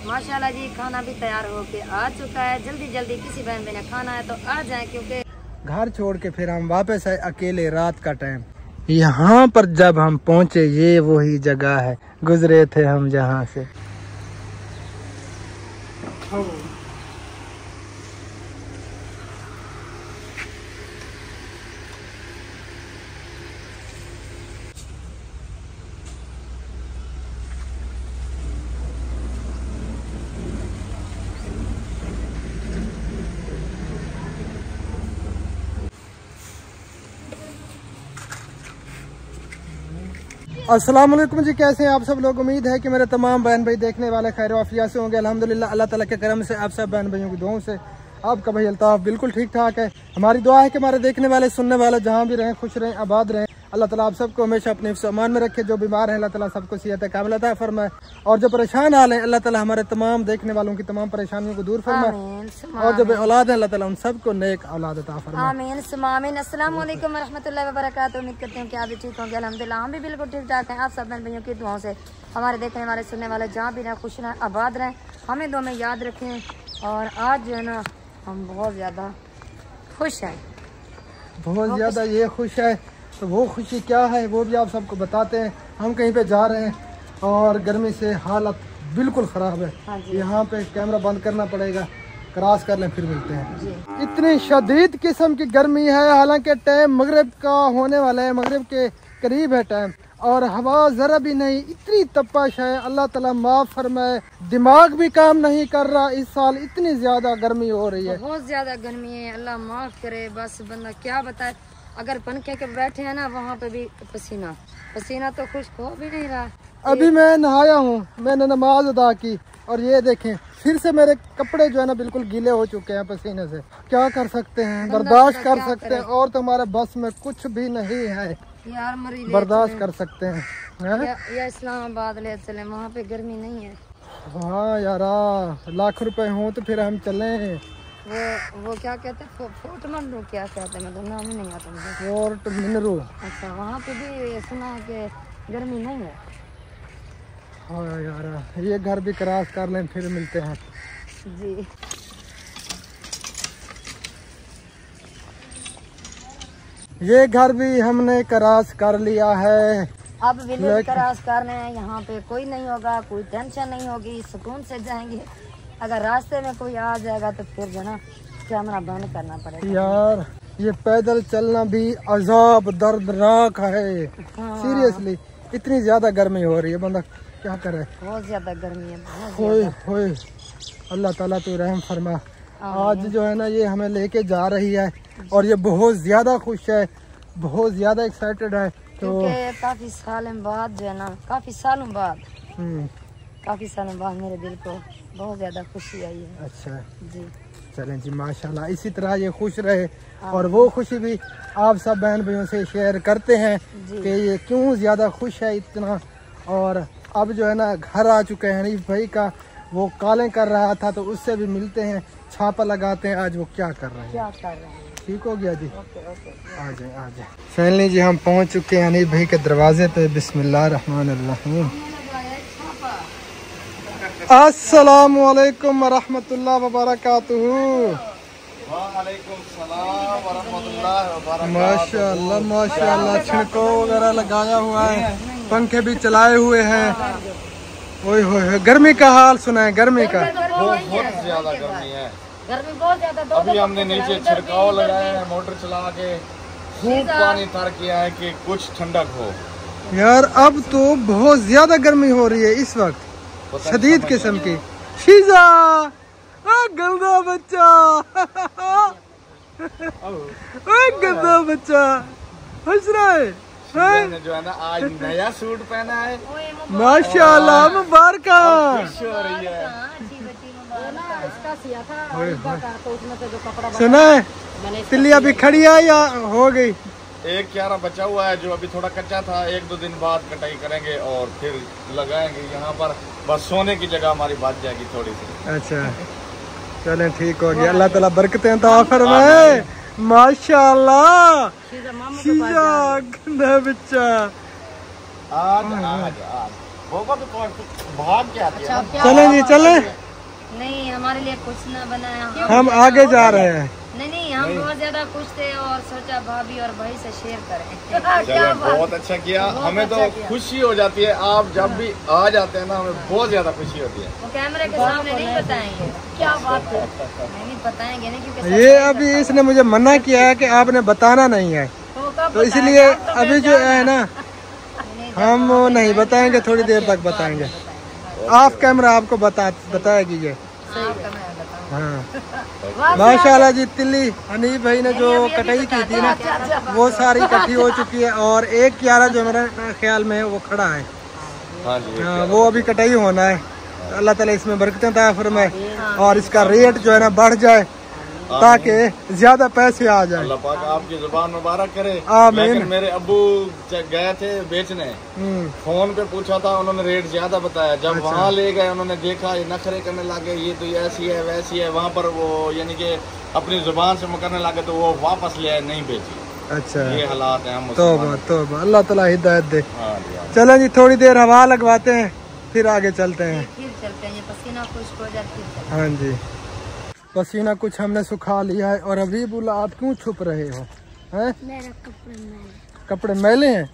माशाल्लाह जी खाना भी तैयार होके आ चुका है। जल्दी जल्दी किसी बहन ने खाना है तो आ जाए, क्योंकि घर छोड़ के फिर हम वापस आए अकेले रात का टाइम। यहाँ पर जब हम पहुँचे ये वही जगह है गुजरे थे हम जहाँ से। अस्सलाम वालेकुम जी, कैसे हैं आप सब लोग। उम्मीद है कि मेरे तमाम बहन भाई देखने वाले खैर वाफिया से होंगे। अल्हम्दुलिल्लाह अल्लाह ताला के करम से आप सब बहन भाइयों की दुआओं से आपका भाई अल्ताफ बिल्कुल ठीक ठाक है। हमारी दुआ है कि हमारे देखने वाले सुनने वाले जहाँ भी रहें खुश रहें आबाद रहें। अल्लाह ताला आप सबको हमेशा अपने हिफ्ज़ अमान में रखे। जो बीमार हैं अल्लाह ताला सबको सेहत कामिल अता फरमाए, और जो परेशान हाल हैं अल्लाह ताला हमारे तमाम देखने वालों की तमाम परेशानियों को दूर फरमाए, और जो औलाद है अल्लाह ताला उन सबको नेक औलाद अता फरमाए। आमीन सुमामीन। अस्सलाम वालेकुम रहमतुल्लाहि व बरकातहू। उम्मीद करते हैं कि आप भी ठीक होंगे। अल्हम्दुलिल्लाह हम भी बिल्कुल ठीक ठाक हैं। आप सब बहन भाइयों की दुआओं से हमारे देखने वाले सुनने वाले जहाँ भी रहें खुश रहें आबाद रहें, हमें दो में याद रखें। और आज जो है ना हम बहुत ज़्यादा खुश हैं, बहुत ज़्यादा ये खुश है। तो वो खुशी क्या है वो भी आप सबको बताते हैं। हम कहीं पे जा रहे हैं और गर्मी से हालत बिल्कुल ख़राब है। हाँ जी। यहाँ पे कैमरा बंद करना पड़ेगा, क्रॉस कर लें फिर मिलते हैं। इतनी शदीद किस्म की गर्मी है, हालांकि टाइम मगरिब का होने वाला है, मगरिब के करीब है टाइम, और हवा ज़रा भी नहीं, इतनी तपश है। अल्लाह ताला माफ़ फरमाए, दिमाग भी काम नहीं कर रहा। इस साल इतनी ज़्यादा गर्मी हो रही है, बहुत ज़्यादा गर्मी है। अल्लाह माफ़ करे, बस बंदा क्या बताए। अगर पंखे के बैठे हैं ना वहाँ पे भी पसीना पसीना तो खुश्क हो भी नहीं रहा। अभी मैं नहाया हूँ, मैंने नमाज अदा की, और ये देखें फिर से मेरे कपड़े जो है ना बिल्कुल गीले हो चुके हैं पसीने से। क्या कर सकते हैं, बर्दाश्त कर सकते हैं, और तो हमारे बस में कुछ भी नहीं है यार। मरी बर्दाश्त कर सकते हैं या इस्लामाबाद ले चले, वहाँ पे गर्मी नहीं है। हाँ यारा, लाख रुपए हों तो फिर हम चलें। वो क्या कहते हैं, फोर्ट मंडू क्या कहते हैं, मतलब नाम ही नहीं आता मुझे। फोर्ट मिनरू। अच्छा, वहाँ पे भी सुना है कि गर्मी नहीं है। हाँ यारा, ये घर भी क्रॉस कर लें फिर मिलते हैं जी। ये घर भी हमने क्रॉस कर लिया है। अब विलेज क्रॉस करने हैं, यहाँ पे कोई नहीं होगा, कोई टेंशन नहीं होगी, सुकून से जाएंगे। अगर रास्ते में कोई आ जाएगा तो फिर जो ना कैमरा बंद करना पड़ेगा। यार ये पैदल चलना भी अजाब दर्दनाक है। हाँ। सीरियसली इतनी ज्यादा गर्मी हो रही है, बंदा क्या करे। बहुत ज्यादा गर्मी है, बहुत होए ज्यादा। होए, अल्लाह ताला तू रहम फरमा। आज जो है ना ये हमें लेके जा रही है, और ये बहुत ज्यादा खुश है, बहुत ज्यादा एक्साइटेड है। तो काफी सालों बाद जो है ना, काफी सालों बाद मेरे दिल को बहुत ज्यादा खुशी आई है। अच्छा जी, चलें जी, माशाल्लाह इसी तरह ये खुश रहे, और वो खुशी भी आप सब बहन भाइयों से शेयर करते हैं कि ये क्यों ज्यादा खुश है इतना। और अब जो है ना घर आ चुके हैं हनीफ भाई का, वो कॉलिंग कर रहा था तो उससे भी मिलते हैं, छापा लगाते हैं आज वो क्या कर रहे हैं। ठीक हो गया जी, आ जाए। फाइनली जी हम पहुंच चुके हैं हनीफ भाई के दरवाजे पे। बिस्मिल्लाहिर्रहमानिर्रहीम। अस्सलामु अलैकुम वरहमतुल्लाह वबरकातुहू। माशाल्लाह माशाल्लाह, छिड़को वगैरह लगाया हुआ है, पंखे भी चलाए हुए हैं। ओए होए, गर्मी का हाल सुना है, गर्मी का बहुत ज्यादा गर्मी है। गर्मी बहुत ज्यादा। अभी हमने नीचे छिड़काव लगाया है, मोटर चला के खूब पानी तर किया है कि कुछ ठंडक हो। यार अब तो बहुत ज्यादा गर्मी हो रही है इस वक्त, शदीद किस्म की। शीजा गंदा बच्चा गंदा बच्चा हंस रहा है। जो है ना आज नया सूट पहना है, माशाल्लाह, मुबारक खुश हो रही है। सुना है तिलिया भी खड़ी है या हो गई? एक क्यारा बचा हुआ है जो अभी थोड़ा कच्चा था, 1-2 दिन बाद कटाई करेंगे और फिर लगाएंगे यहाँ पर। बस सोने की जगह हमारी बच जाएगी थोड़ी सी। अच्छा चलें, ठीक हो गया। अल्लाह ताला बरकतें अता फरमाए। माशाल्लाह, शीजा गंदा बच्चा। आज भाग के आती है। चलें जी चलें, नहीं हमारे लिए कुछ ना बनाया, हम आगे जा रहे हैं। नहीं हम बहुत ज्यादा खुश थे और सोचा भाभी और भाई से शेयर करें। चलिए बहुत अच्छा किया, हमें तो खुशी हो जाती है। आप जब भी आ जाते हैं ना हमें बहुत ज्यादा खुशी होती है। वो कैमरे के सामने नहीं बताएंगे, क्या बात है, नहीं बताएंगे नहीं, क्योंकि ये अभी इसने मुझे मना किया है कि आपने बताना नहीं है, तो इसलिए अभी जो है ना हम नहीं बताएंगे, थोड़ी देर तक बताएंगे। ऑफ कैमरा आपको बताएगी ये। हाँ माशाल्लाह जी, तिल्ली हनीफ भाई ने जो कटाई की थी ना वो सारी इकट्ठी हो चुकी है, और एक क्यारा जो मेरे ख्याल में है वो खड़ा है। हाँ वो अभी कटाई होना है। अल्लाह ताला इसमें बरकतें अता फरमाए और इसका रेट जो है ना बढ़ जाए ताकि ज्यादा पैसे आ जाए। अल्लाह पाक आपकी जुबान मुबारक करे। आमीन। मेरे अब्बू गए थे बेचने, फोन पे पूछा था, उन्होंने रेट ज्यादा बताया। जब वहाँ ले गए उन्होंने देखा ये नखरे करने लगे, ये तो ऐसी है वैसी है, वहाँ पर वो यानी कि अपनी जुबान से मुकरने लगे तो वो वापस ले आए, नहीं बेची। अच्छा ये हालात है। हम तोबा अल्लाह ताला हिदायत दे। चलें जी थोड़ी देर हवा लगवाते हैं फिर आगे चलते हैं। फिर चलते हैं, पसीना खुश्क हो जाए। हाँ जी पसीना कुछ हमने सुखा लिया है। और अभी बोला आप क्यों छुप रहे हो? हैं? कपड़े मैले हैं।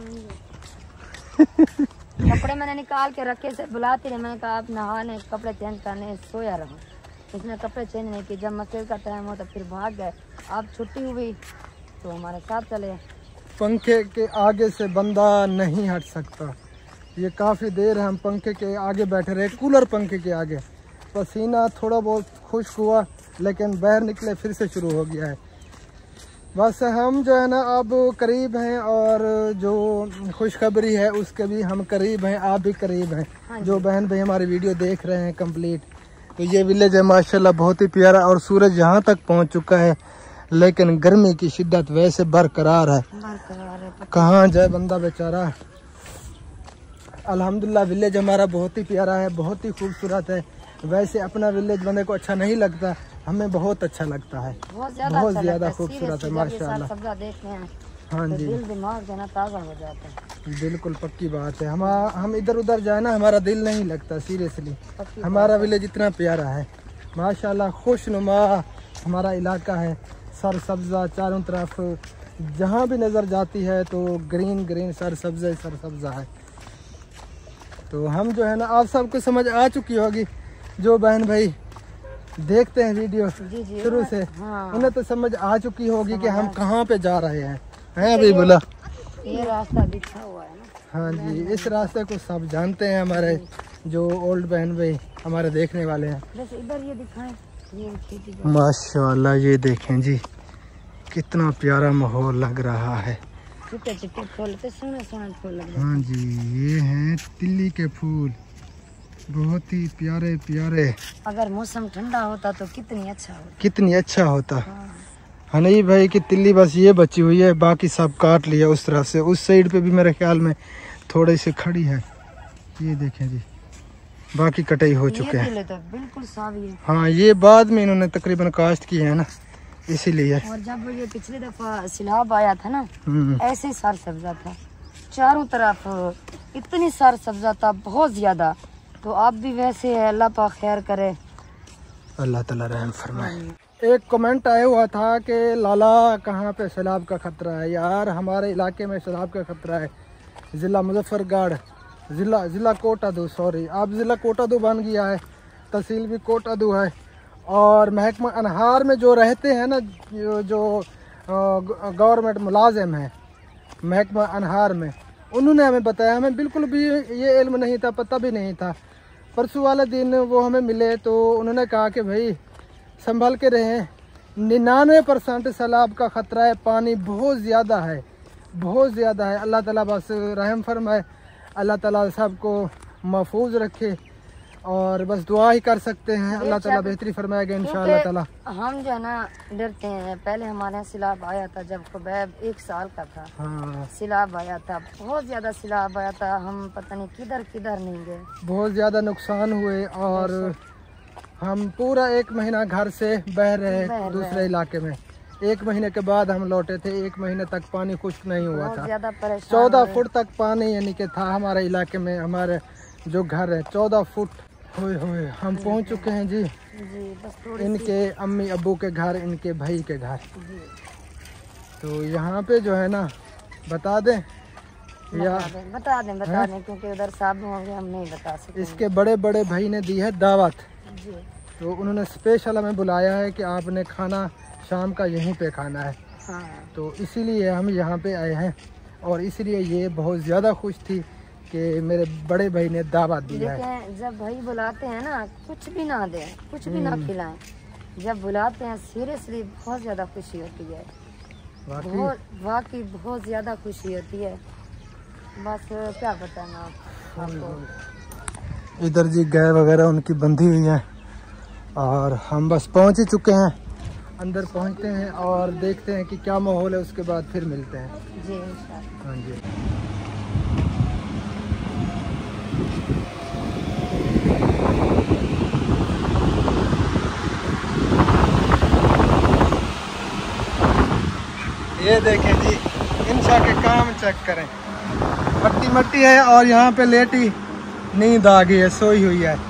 कपड़े मैंने निकाल के रखे से बुलाते रहे, मैंने कहा आप नहाने कपड़े चेंज करने सोया रहो। इसने कपड़े चेंज नहीं किए, जब मस्जिद का टाइम हो तो फिर भाग गए। आप छुट्टी हुई तो हमारे साथ चले। पंखे के आगे से बंदा नहीं हट सकता। ये काफ़ी देर हम पंखे के आगे बैठे रहे, कूलर पंखे के आगे। पसीना थोड़ा बहुत खुश्क हुआ लेकिन बाहर निकले फिर से शुरू हो गया है। बस हम जो है ना अब करीब हैं, और जो खुशखबरी है उसके भी हम करीब हैं, आप भी करीब हैं। जो बहन भाई हमारी वीडियो देख रहे हैं कंप्लीट, तो ये विलेज है माशाल्लाह बहुत ही प्यारा, और सूरज यहाँ तक पहुँच चुका है लेकिन गर्मी की शिद्दत वैसे बरकरार है। कहाँ जाए बंदा बेचारा। अल्हम्दुलिल्लाह विलेज हमारा बहुत ही प्यारा है, बहुत ही खूबसूरत है। वैसे अपना विलेज बंदे को अच्छा नहीं लगता, हमें बहुत अच्छा लगता है, बहुत ज्यादा खूबसूरत है माशाल्लाह। हाँ जी दिल दिमाग जो है ना ताज़ा हो जाता है। बिल्कुल पक्की बात है। हम इधर उधर जाए ना हमारा दिल नहीं लगता, सीरियसली। हमारा विलेज इतना प्यारा है माशाल्लाह, खुशनुमा हमारा इलाका है, सर सब्जा चारों तरफ, जहाँ भी नज़र जाती है तो ग्रीन ग्रीन सर सब्जा है। तो हम जो है ना आप सबको समझ आ चुकी होगी, जो बहन भाई देखते हैं वीडियो शुरू से उन्हें तो समझ आ चुकी होगी कि हम कहाँ पे जा रहे हैं। अभी बोला ये रास्ता दिखा हुआ है ना। हाँ जी इस रास्ते को सब जानते हैं, हमारे जो ओल्ड बहन भाई हमारे देखने वाले हैं। बस इधर ये दिखाएं, ये माशाल्लाह ये देखें जी कितना प्यारा माहौल लग रहा है। चिट्टे फूल, सोने फूल लग रहे हैं। हाँ जी ये हैं तिल्ली के फूल, बहुत ही प्यारे प्यारे। अगर मौसम ठंडा होता तो कितनी अच्छा होता। हनी भाई की तिल्ली बस ये बची हुई है, बाकी सब काट लिया उस तरफ से। उस साइड पे भी मेरे ख्याल में थोड़ी सी खड़ी है, ये देखें जी, बाकी कटाई हो चुके हैं। तो बिल्कुल सावी है। हाँ ये बाद में इन्होंने तकरीबन काश्त किए है ना, इसीलिए। और जब ये पिछली दफा सिलाब आया था ना, ऐसे ही सार सब्जा था चारों तरफ, इतनी सार सब्जा था बहुत ज्यादा। तो आप भी वैसे है, अल्लाह पाक खैर करे, अल्लाह ताला रहम फरमाए। एक कमेंट आया हुआ था कि लाला कहाँ पे सैलाब का खतरा है। यार हमारे इलाके में सैलाब का खतरा है। ज़िला मुजफ्फरगढ़, ज़िला कोटादू, सॉरी अब ज़िला कोटादू बन गया है, तहसील भी कोटादू है। और महकमा अनहार में जो रहते हैं ना, जो गवर्नमेंट मुलाजिम हैं महकमा अनहार में, उन्होंने हमें बताया, हमें बिल्कुल भी ये इल्म नहीं था, पता भी नहीं था। परसों वाले दिन वो हमें मिले तो उन्होंने कहा कि भाई संभल के रहें, 99% सैलाब का ख़तरा है, पानी बहुत ज़्यादा है, बहुत ज़्यादा है। अल्लाह ताला बस रहम फरमाए, अल्लाह ताला सबको महफूज रखे, और बस दुआ ही कर सकते हैं। अल्लाह ताला बेहतरी फरमाएगा इंशाअल्लाह ताला। हम जो है ना डरते हैं। पहले हमारे यहाँ सिलाब आया था जब खुबैब 1 साल का था। हाँ। सिलाब आया था, बहुत ज्यादा सिलाब आया था, हम पता नहीं किधर नहीं गए, बहुत ज्यादा नुकसान हुए। और हम पूरा 1 महीना घर से बह रहे दूसरे इलाके में। 1 महीने के बाद हम लौटे थे। 1 महीने तक पानी खुश्क नहीं हुआ था, 14 फुट तक पानी यानी कि था हमारे इलाके में, हमारे जो घर है 14 फुट। होए हम पहुंच चुके हैं जी बस थोड़ी इनके अम्मी अब्बू के घर, इनके भाई के घर। जी तो यहाँ पे जो है ना बता दें या बता दें क्योंकि उधर साहब होंगे, हम नहीं बता सकते। इसके बड़े बड़े भाई ने दी है दावत जी। तो उन्होंने स्पेशल हमें बुलाया है कि आपने खाना शाम का यहीं पे खाना है। हाँ। तो इसीलिए हम यहाँ पे आए हैं और इसलिए ये बहुत ज़्यादा खुश थी कि मेरे बड़े भाई ने दावत दिया है। जब भाई बुलाते हैं ना कुछ भी ना दें, कुछ भी ना खिलाएं, जब बुलाते हैं सीरियसली बहुत ज़्यादा खुशी होती है। वाकई बहुत ज़्यादा खुशी होती है। बस क्या बताना आपको। इधर जी गाय वगैरह उनकी बंधी हुई है और हम बस पहुंच ही चुके हैं। अंदर पहुंचते हैं और देखते हैं कि क्या माहौल है, उसके बाद फिर मिलते हैं जी इंशाल्लाह। हाँ जी। ये देखें जी इंशा के काम चेक करें, मट्टी मट्टी है और यहाँ पे लेटी नींद आ गई है, सोई हुई है।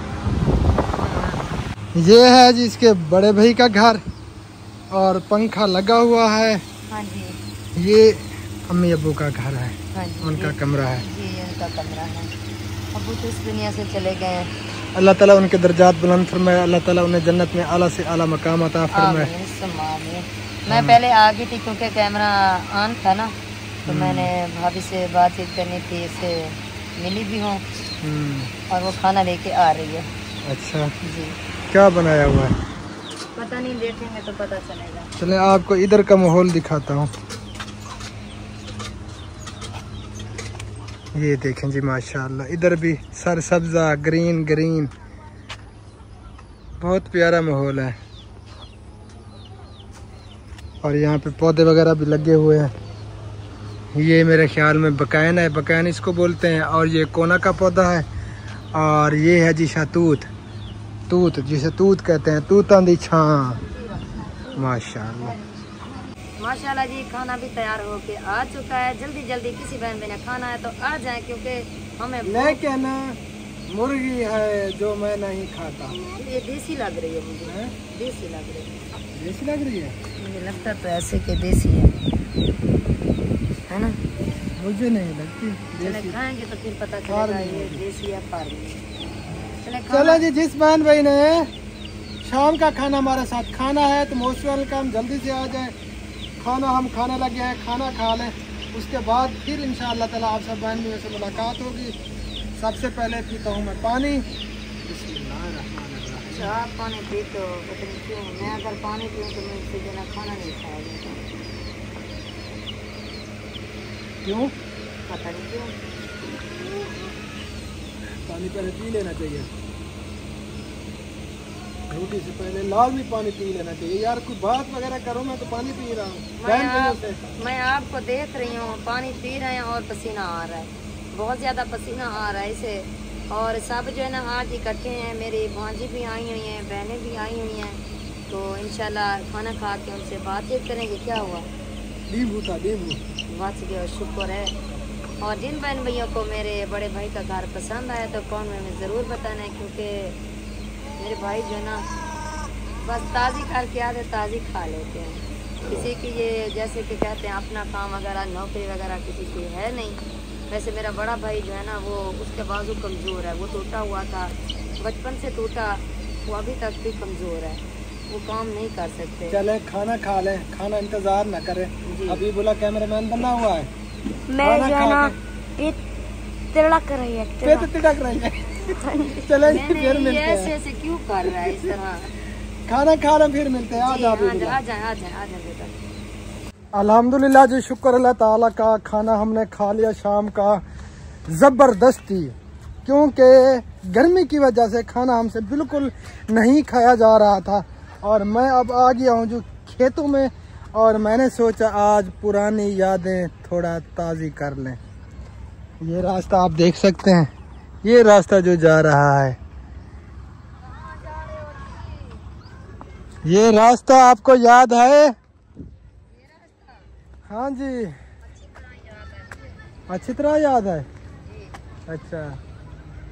ये है जी इसके बड़े भाई का घर और पंखा लगा हुआ है। हाँ जी। ये अम्मी अब्बू का घर है। हाँ जी, उनका कमरा है। जी उनका कमरा है। अब्बू तो इस दुनिया से चले गए हैं। अल्लाह ताला उनके दर्जात बुलंद फरमाए, अल्लाह ताला उन्हें जन्नत में आला से आला मकाम अता फरमाए। मैं पहले आ गई थी क्योंकि कैमरा ऑन था ना, तो मैंने भाभी से बातचीत करनी थी, इससे मिली भी हूँ और वो खाना लेके आ रही है। अच्छा जी। क्या बनाया हुआ है पता नहीं, देखेंगे तो पता चलेगा। चले आपको इधर का माहौल दिखाता हूँ। ये देखें जी माशाल्लाह, इधर भी सर सब्जा ग्रीन ग्रीन, बहुत प्यारा माहौल है। और यहाँ पे पौधे वगैरह भी लगे हुए हैं। ये मेरे ख्याल में बकायन है, बकायन इसको बोलते हैं। और ये कोना का पौधा है और ये है जी शहतूत, तूत जिसे तूत कहते हैं, तूतां दी छां। माशाल्लाह माशाल्लाह जी। खाना भी तैयार होके आ चुका है। जल्दी जल्दी किसी बहन ने खाना है तो आ जाए क्योंकि हमें लेकिन मुर्गी है जो मैं नहीं खाता। ये देसी लग रही है मुझे। देसी लग रही है। देसी लग रही है? मुझे लगता तो ऐसे के देसी है ना? मुझे नहीं लगती। चले खाएंगे तो फिर पता चलेगा ये देसी है फार्मी। चलो जी, जिस बहन भाई ने शाम का खाना हमारे साथ खाना है तो मोस्ट वेलकम, जल्दी से आ जाए। खाना हम खाने लगे हैं, खाना खा लें, उसके बाद फिर इंशाअल्लाह ताला आप सब बहन भाइयों से मुलाकात होगी। सबसे पहले पीता हूँ मैं पानी। आप पानी पी तो पता नहीं क्यों, मैं अगर पानी पीऊँ तो मैं इससे बिना खाना नहीं खाया जाता। क्यों? पता नहीं क्यों। पानी पहले पी लेना चाहिए, रोटी से पहले लाजमी पानी पी लेना चाहिए। यार कोई बात वगैरह करो, मैं तो पानी पी रहा हूँ। मैं आपको देख रही हूँ, पानी पी रहे हैं और पसीना आ रहा है, बहुत ज़्यादा पसीना आ रहा है इसे। और सब जो है ना आज इकट्ठे हैं, मेरी भांजी भी आई हुई हैं, बहनें भी आई हुई हैं, तो इंशाल्लाह खाना खा के उनसे बातचीत करेंगे। क्या हुआ? नींबू था, नींबू बच गया, शुक्र है। और जिन बहन भैया को मेरे बड़े भाई का घर पसंद आया तो कमेंट में ज़रूर बताना है, क्योंकि मेरे भाई जो है ना बस ताज़ी करके आते ताज़ी खा लेते हैं। किसी की ये जैसे कि कहते हैं अपना काम वगैरह नौकरी वगैरह किसी की है नहीं। वैसे मेरा बड़ा भाई जो है ना वो उसके बाजू कमज़ोर है, वो टूटा हुआ था, बचपन से टूटा, वो अभी तक भी कमज़ोर है, वो काम नहीं कर सकते। चले खाना खा लें, खाना इंतज़ार ना करें। अभी बोला कैमरामैन बना हुआ है, मैं जो है ना तिड़क रही है, तिड़क रही है। चले फिर मिलते हैं। ऐसे क्यों कर रहा है इस तरह? खाना खा रहे फिर मिलते हैं। आ जाए बेटा। अल्हम्दुलिल्लाह जी, शुक्र अल्लाह ताला का, खाना हमने खा लिया शाम का ज़बरदस्ती, क्योंकि गर्मी की वजह से खाना हमसे बिल्कुल नहीं खाया जा रहा था। और मैं अब आ गया हूँ जो खेतों में, और मैंने सोचा आज पुरानी यादें थोड़ा ताज़ी कर लें। ये रास्ता आप देख सकते हैं, ये रास्ता जो जा रहा है, ये रास्ता आपको याद है? हाँ जी, अच्छी तरह याद है। अच्छा,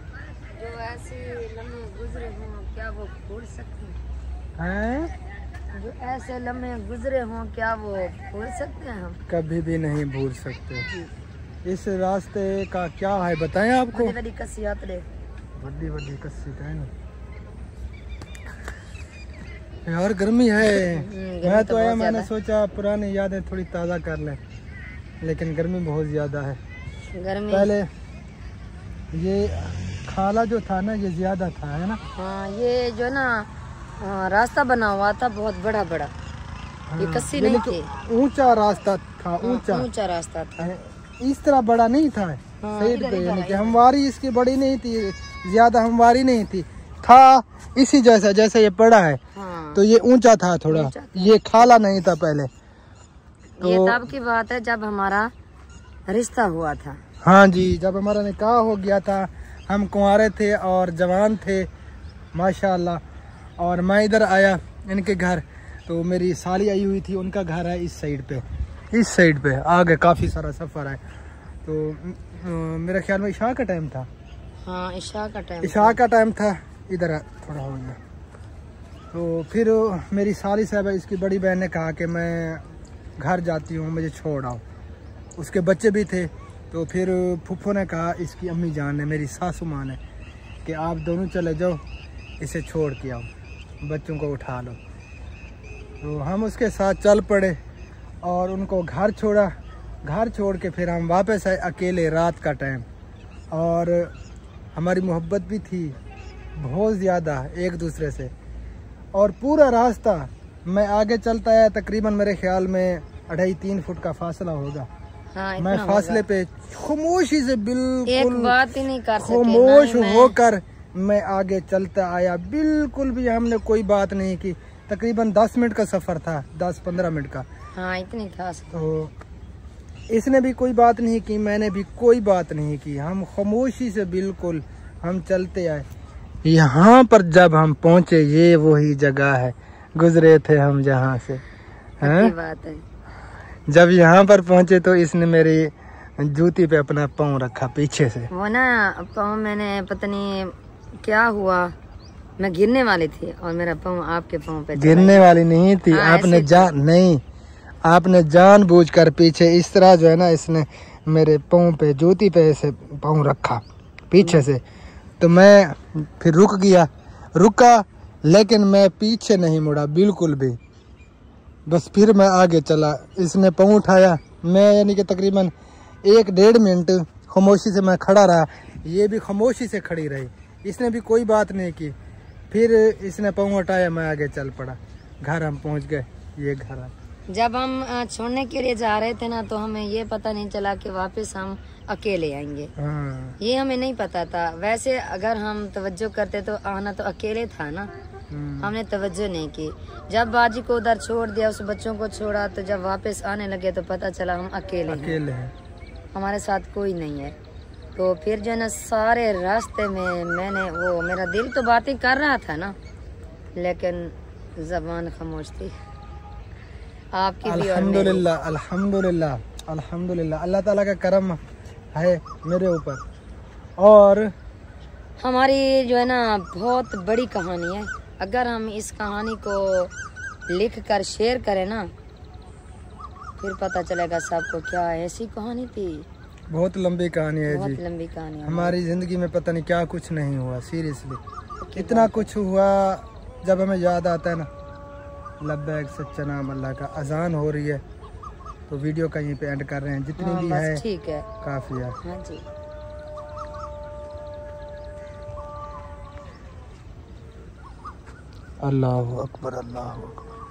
ऐसे लम्हे गुजरे हों क्या वो भूल सकते हैं? जो ऐसे लम्हे गुजरे हों क्या वो भूल सकते हैं हम? कभी भी नहीं भूल सकते। इस रास्ते का क्या है बताएं आपको? बड़ी बड़ी कसी यात्रे, बड़ी बड़ी कस्सी का है ना यार, गर्मी है। मैं तो आया, मैंने सोचा पुरानी यादें थोड़ी ताज़ा कर लें, लेकिन गर्मी बहुत ज़्यादा है। गर्मी पहले ये खाला जो था ना, ये ज़्यादा था, है ना? हाँ, ये जो ना रास्ता बना हुआ था बहुत बड़ा बड़ा, ये कस्सी नहीं थी। ऊंचा रास्ता था, ऊंचा रास्ता था, इस तरह बड़ा नहीं था। साइड पे यानी कि हमवारी इसकी बड़ी नहीं थी, ज्यादा हमवारी नहीं थी, था इसी जैसा जैसा ये पड़ा है। हाँ। तो ये ऊंचा था थोड़ा, ये खाला नहीं था पहले। तो ये तब की बात है जब हमारा रिश्ता हुआ था। हाँ जी, जब हमारा निकाह हो गया था, हम कुंवारे थे और जवान थे माशाल्लाह। और मैं इधर आया इनके घर, तो मेरी साली आई हुई थी, उनका घर है इस साइड पे, इस साइड पे आगे काफ़ी सारा सफ़र है। तो मेरा ख्याल में इशा का टाइम था। हाँ, इशा का टाइम था। इधर थोड़ा हो गया। तो फिर मेरी साली साहब इसकी बड़ी बहन ने कहा कि मैं घर जाती हूँ, मुझे छोड़ आओ। उसके बच्चे भी थे, तो फिर फूफो ने कहा, इसकी अम्मी जान ने, मेरी सासू माँ ने, कि आप दोनों चले जाओ, इसे छोड़ के आओ, बच्चों को उठा लो। तो हम उसके साथ चल पड़े और उनको घर छोड़ा। घर छोड़ के फिर हम वापस आए अकेले, रात का टाइम। और हमारी मोहब्बत भी थी बहुत ज़्यादा एक दूसरे से। और पूरा रास्ता मैं आगे चलता है, तकरीबन मेरे ख्याल में 2.5-3 फुट का फासला होगा। हाँ, मैं फासले पे खामोशी से, बिल्कुल एक बात ही नहीं कर सके, खामोश होकर मैं आगे चलता आया। बिल्कुल भी हमने कोई बात नहीं की। तकरीबन 10 मिनट का सफ़र था, 10-15 मिनट का। हाँ, इतनी खास। तो इसने भी कोई बात नहीं की, मैंने भी कोई बात नहीं की। हम खामोशी से बिल्कुल हम चलते आए। यहाँ पर जब हम पहुँचे, ये वही जगह है गुजरे थे हम जहाँ से, हैं? बात है। जब यहाँ पर पहुँचे तो इसने मेरी जूती पे अपना पाँव रखा पीछे से। वो ना पाँव, मैंने पता नहीं क्या हुआ, मैं गिरने वाली थी और मेरा पाँव आपके पाँव पे। गिरने वाली नहीं थी। हाँ, आपने जानबूझकर पीछे इस तरह जो है ना, इसने मेरे पाँव पे, जूती पे ऐसे पाँव रखा पीछे से। तो मैं फिर रुका, लेकिन मैं पीछे नहीं मुड़ा बिल्कुल भी। बस फिर मैं आगे चला। इसने पाँव उठाया, मैं यानी कि तकरीबन 1-1.5 मिनट खामोशी से मैं खड़ा रहा, ये भी खामोशी से खड़ी रही, इसने भी कोई बात नहीं की। फिर इसने पाँव उठाया, मैं आगे चल पड़ा। घर हम पहुंच गए, ये घर है। जब हम छोड़ने के लिए जा रहे थे ना, तो हमें ये पता नहीं चला कि वापस हम अकेले आएंगे। हाँ। ये हमें नहीं पता था। वैसे अगर हम तवज्जो करते तो आना तो अकेले था ना, हमने तवज्जो नहीं की। जब बाजी को उधर छोड़ दिया, उस बच्चों को छोड़ा, तो जब वापस आने लगे तो पता चला हम अकेले हैं, हमारे साथ कोई नहीं है। तो फिर जो है ना, सारे रास्ते में मैंने वो, मेरा दिल तो बातें कर रहा था ना, लेकिन जबान खामोश थी। आपकी भी। अल्हम्दुलिल्लाह, अल्हम्दुलिल्लाह, अल्हम्दुलिल्लाह, अल्लाह ताला का करम है मेरे ऊपर। और हमारी जो है ना बहुत बड़ी कहानी है। अगर हम इस कहानी को लिख कर शेयर करें ना, फिर पता चलेगा सबको क्या ऐसी कहानी थी। बहुत लंबी कहानी है जी, बहुत लंबी कहानी है। हमारी जिंदगी में पता नहीं क्या कुछ नहीं हुआ, सीरियसली इतना कुछ हुआ। जब हमें याद आता है ना, लब्बैक सच्चा नाम अल्लाह का, अजान हो रही है, तो वीडियो का यहीं पे एंड कर रहे हैं। जितनी भी है ठीक है, काफी है। हाँ जी। अल्लाहु अकबर, अल्लाहु अकबर।